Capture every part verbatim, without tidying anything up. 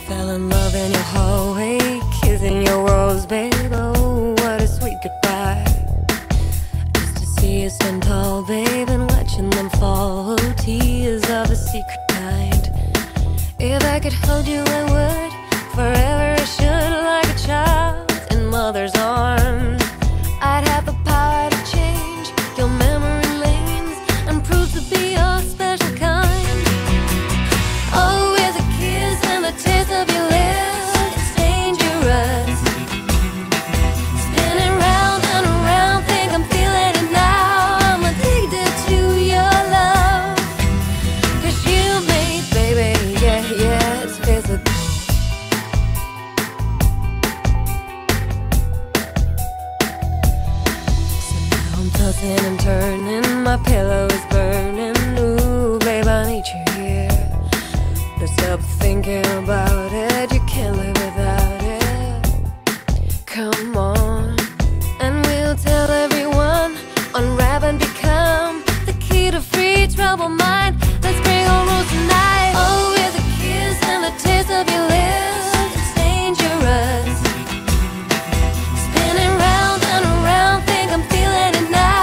Fell in love in your hallway, kissing your rose, babe. Oh, what a sweet goodbye. Just to see you stand tall, babe, and watching them fall. Oh, tears of a secret kind. If I could hold you, I would. Forever I should, like a child in mother's arms. I'd have the power to change your memory lanes and prove to be your special kind. Oh, with a kiss and the taste of your lips, it's dangerous. Spinning round and around, think I'm feeling it now. I'm addicted to your love. Cause you made, baby, yeah, yeah, it's physical. Tossing and turning, my pillow is burning. Ooh, babe, I need you here. Don't stop thinking about it, you can't live without it. Come on, and we'll tell everyone. Unwrap and become the key to free troubled mind. Let's bring on rules tonight. Oh, with a kiss and the taste of your lips, it's dangerous. Spinning round and around, think I'm feeling it now.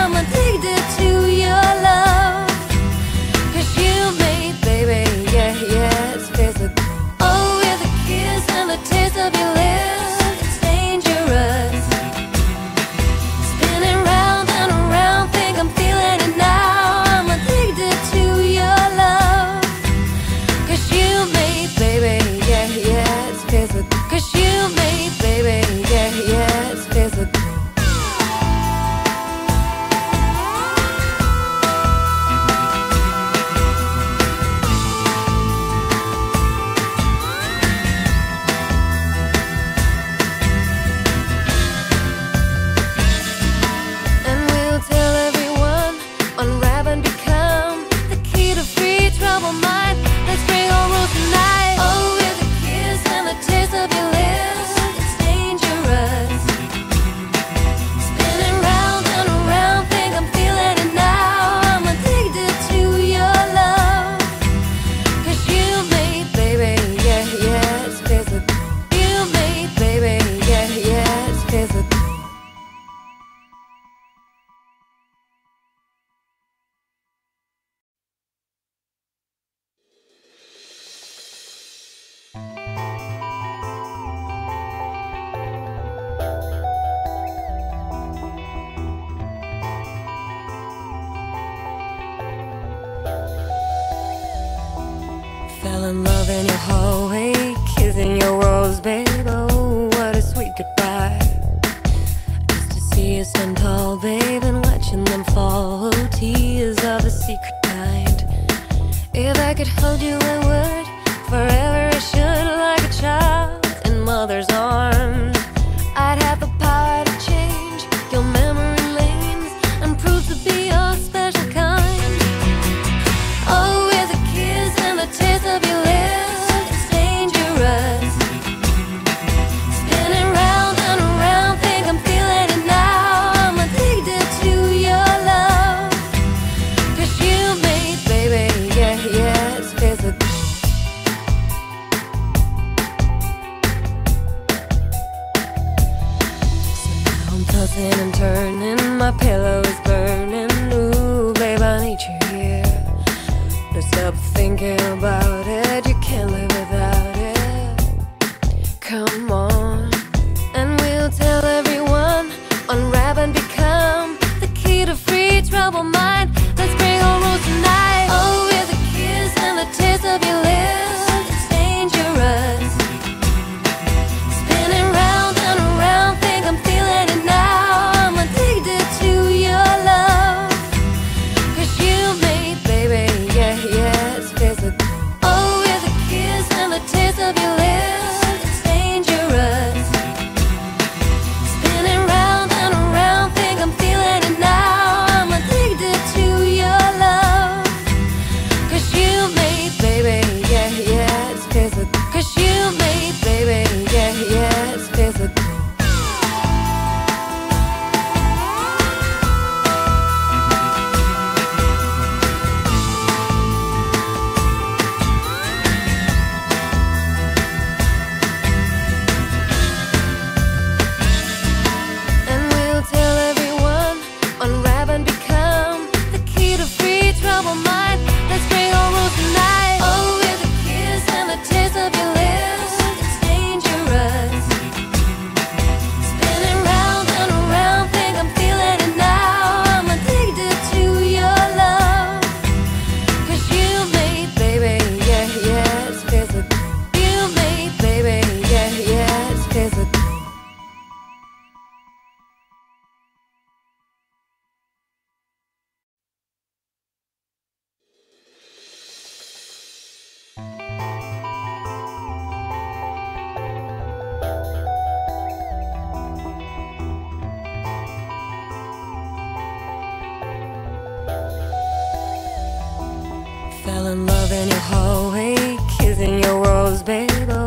Fell in love in your hallway, kissing your rose, babe. Oh, what a sweet goodbye. Just to see you stand tall, babe, and watching them fall. Oh, tears of a secret kind. If I could hold you, I would. Forever I should, like a child in mother's arms. I'd have the power to change your memory lanes and prove to be your special kind. Oh, with a kiss and the taste of your lips, it's dangerous. Spinning round and around, think I'm feeling it now. I'm addicted to your love. Cause you made, baby, yeah, yeah, it's physical. So now I'm tossing and turning, my pillow is burning. Ooh, babe, I need you here. Don't stop thinking about it, you can't live without it. Come on, and we'll tell everyone. Unwrap and become the key to free troubled mind. Let's bring on rules tonight. Oh, with a kiss and the taste of your lips, it's dangerous. Spinning round and around, think I'm feeling it now. I'm addicted to your love. Cause you made, baby, yeah, yeah, it's physical. Oh, with a kiss and the taste of your lips, it's dangerous. Spinning round and around, think I'm feeling it now. I'm addicted to fell in love in your hallway, kissing your rose, babe. Oh,